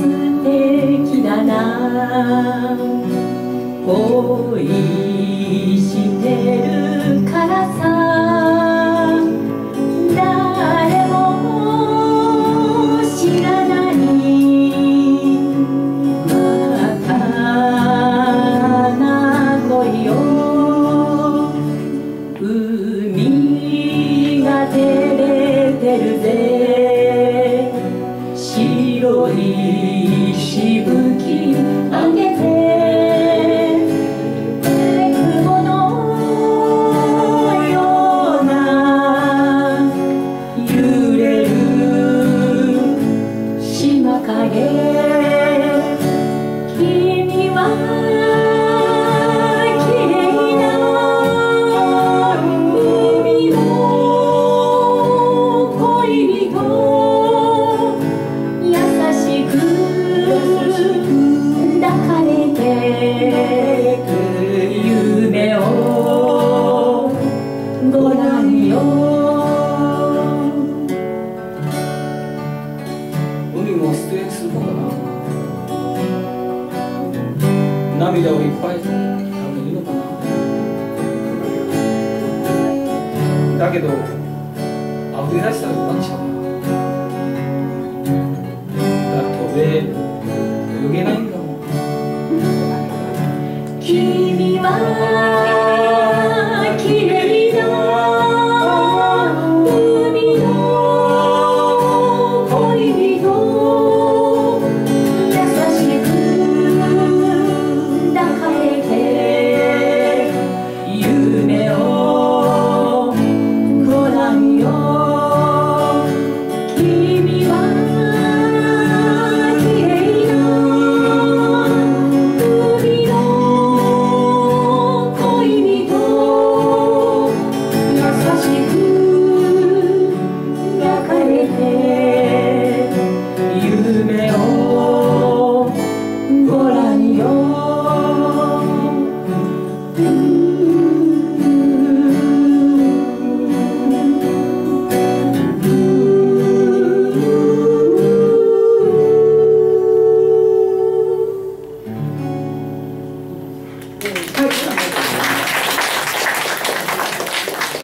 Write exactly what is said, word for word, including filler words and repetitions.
素敵だな。恋してるからさ、誰も知らないまたな恋よ。海が照れてるぜ、白いしぶきあげて君は綺麗な海の恋人、優しく抱かれて夢をご覧よ。 海も出演するのかな。涙をいっぱいためいいのかな。だけど溢れ出したらどうなっちゃうかな。だって俺泳げないんだもん。 君は